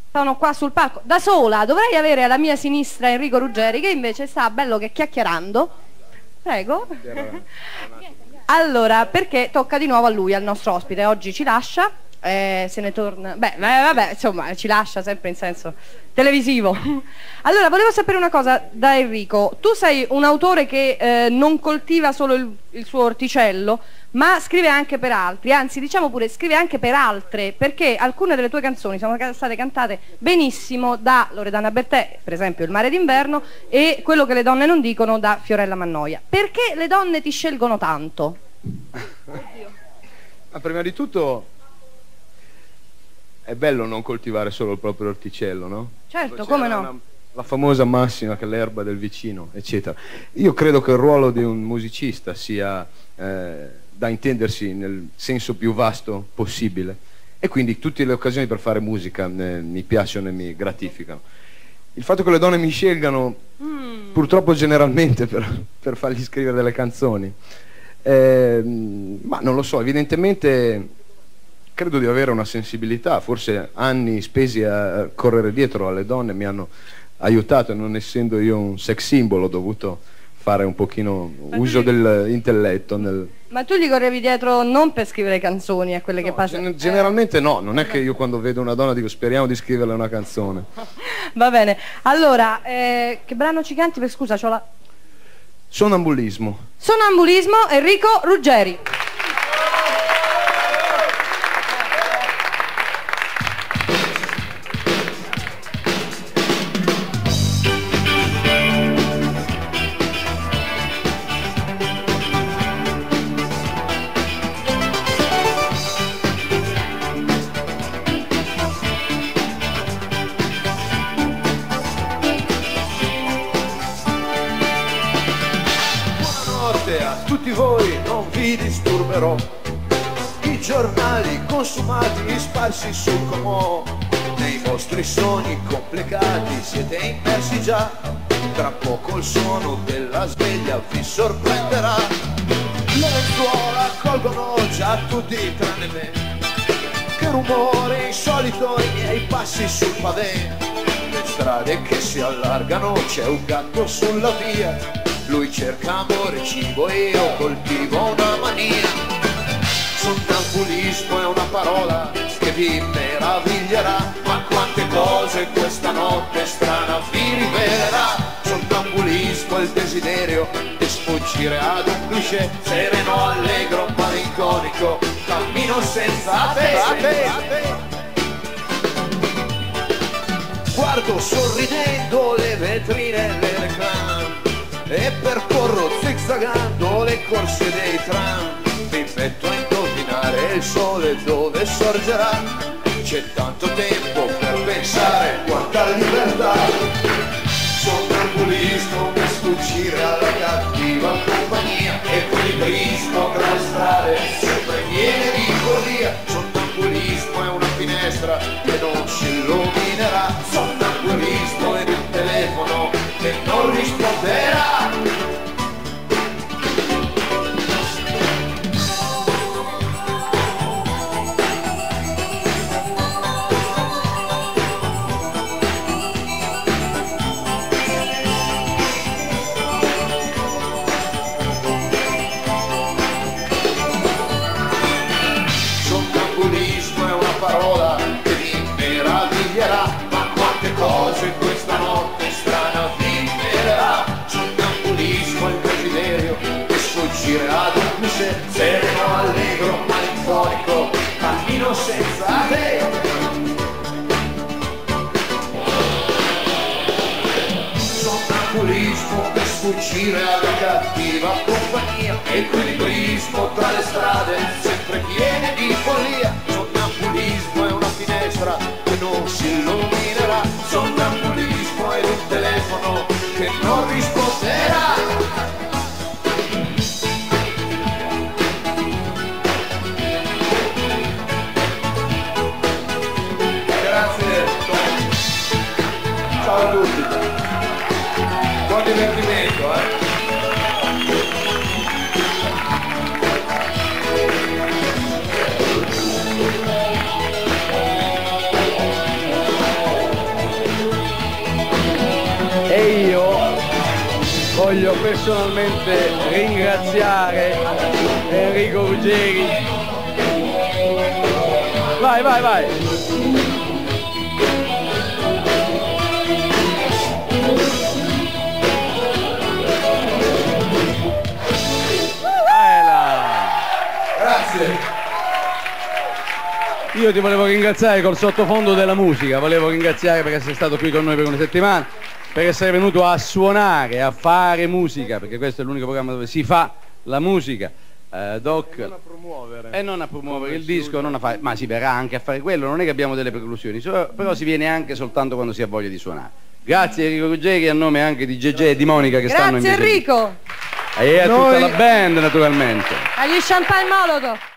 sono qua sul palco da sola, dovrei avere alla mia sinistra Enrico Ruggeri che invece sta bello che chiacchierando. Prego. Allora, perché tocca di nuovo a lui, al nostro ospite, oggi ci lascia, se ne torna, vabbè, insomma, ci lascia sempre in senso televisivo. Allora, volevo sapere una cosa da Enrico, tu sei un autore che non coltiva solo il suo orticello, ma scrive anche per altri, anzi diciamo pure scrive anche per altre, perché alcune delle tue canzoni sono state cantate benissimo da Loredana Bertè, per esempio Il mare d'inverno, e Quello che le donne non dicono da Fiorella Mannoia. Perché le donne ti scelgono tanto? Ma prima di tutto è bello non coltivare solo il proprio orticello, no? Certo, come no? La famosa massima che l'erba del vicino, eccetera. Io credo che il ruolo di un musicista sia da intendersi nel senso più vasto possibile, e quindi tutte le occasioni per fare musica mi piacciono e mi gratificano. Il fatto che le donne mi scelgano purtroppo generalmente per fargli scrivere delle canzoni, ma non lo so, evidentemente credo di avere una sensibilità, forse anni spesi a correre dietro alle donne mi hanno aiutato, e non essendo io un sex symbol ho dovuto fare un pochino uso dell'intelletto Ma tu gli correvi dietro non per scrivere canzoni a quelle che passano? Generalmente no, non è che io quando vedo una donna dico speriamo di scriverle una canzone. Va bene, allora, che brano ci canti? Scusa, c'ho la... Sonambulismo. Sonambulismo, Enrico Ruggeri. Voi non vi disturberò, i giornali consumati sparsi sul comò, nei vostri sogni complicati siete immersi già, tra poco il suono della sveglia vi sorprenderà, le lenzuola colgono già tutti tranne me, che rumore insolito i miei passi sul pavé, le strade che si allargano, c'è un gatto sulla via, lui cerca amore, cibo e io coltivo una mania. Sonnambulismo è una parola che vi meraviglierà, ma quante cose questa notte strana vi rivelerà. Sonnambulismo è il desiderio di sfuggire ad un cliché, sereno, allegro, malinconico, cammino senza te. Guardo sorridendo le vetrine, le reclame, e percorro zigzagando le corsie dei tram, mi metto a indovinare il sole dove sorgerà, c'è tanto tempo per pensare quanta libertà. Sonnambulismo per sfuggire alla cattiva compagnia, equilibrismo tra le strade sempre piene di follia. Sonnambulismo è una finestra che non si illuminerà, sonnambulismo è un telefono che non risponderà. Sonnambulismo è una parola che vi meraviglierà, ma quante cose questa notte strana vi rivelerà. Sonnambulismo è il desiderio di sfuggire ad un cliché, sereno, allegro, malinconico, cammino senza te. Sonnambulismo per sfuggire alla cattiva compagnia, equilibrismo tra le strade sempre piene di follia. Sonnambulismo è una finestra che non si illuminerà, sonnambulismo è un telefono che non risponderà. Grazie. Ciao a tutti. Buon divertimento, voglio personalmente ringraziare Enrico Ruggeri. Vai, vai, vai. Grazie. Io ti volevo ringraziare col sottofondo della musica, volevo ringraziare per essere stato qui con noi per una settimana, per essere venuto a suonare, a fare musica, perché questo è l'unico programma dove si fa la musica. Doc, non a promuovere. E non a promuovere il disco, non a fare, ma si verrà anche a fare quello, non è che abbiamo delle preclusioni, però si viene anche soltanto quando si ha voglia di suonare. Grazie Enrico Ruggeri, a nome anche di GG e di Monica che stanno in Grazie Enrico! E a tutta la band naturalmente. Agli Champagne Molotov!